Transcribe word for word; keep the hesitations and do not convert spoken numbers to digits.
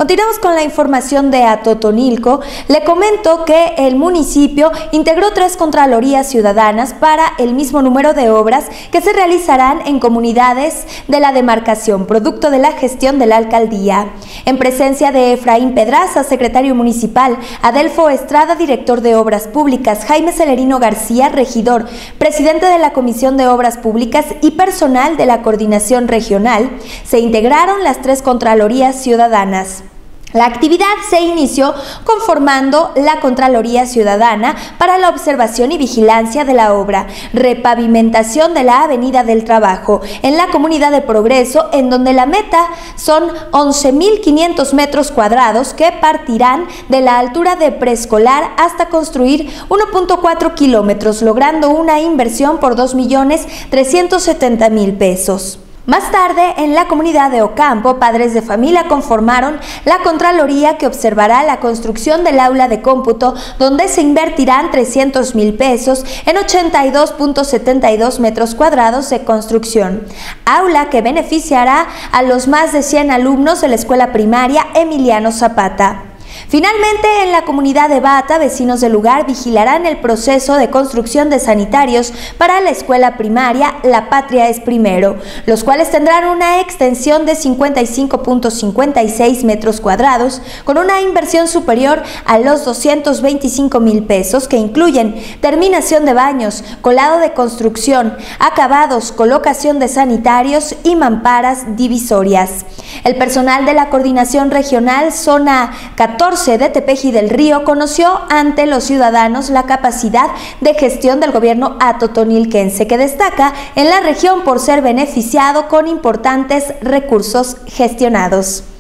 Continuamos con la información de Atotonilco. Le comento que el municipio integró tres contralorías ciudadanas para el mismo número de obras que se realizarán en comunidades de la demarcación, producto de la gestión de la alcaldía. En presencia de Efraín Pedraza, secretario municipal, Adelfo Estrada, director de Obras Públicas, Jaime Celerino García, regidor, presidente de la Comisión de Obras Públicas y personal de la Coordinación Regional, se integraron las tres contralorías ciudadanas. La actividad se inició conformando la Contraloría Ciudadana para la observación y vigilancia de la obra repavimentación de la Avenida del Trabajo en la Comunidad de Progreso, en donde la meta son once mil quinientos metros cuadrados que partirán de la altura de preescolar hasta construir uno punto cuatro kilómetros, logrando una inversión por dos millones trescientos setenta mil pesos. Más tarde, en la comunidad de Ocampo, padres de familia conformaron la Contraloría que observará la construcción del aula de cómputo, donde se invertirán trescientos mil pesos en ochenta y dos punto setenta y dos metros cuadrados de construcción. Aula que beneficiará a los más de cien alumnos de la escuela primaria Emiliano Zapata. Finalmente, en la comunidad de Bata, vecinos del lugar vigilarán el proceso de construcción de sanitarios para la escuela primaria La Patria es Primero, los cuales tendrán una extensión de cincuenta y cinco punto cincuenta y seis metros cuadrados, con una inversión superior a los doscientos veinticinco mil pesos, que incluyen terminación de baños, colado de construcción, acabados, colocación de sanitarios y mamparas divisorias. El personal de la Coordinación Regional Zona catorce de Tepeji del Río conoció ante los ciudadanos la capacidad de gestión del gobierno atotonilquense, que destaca en la región por ser beneficiado con importantes recursos gestionados.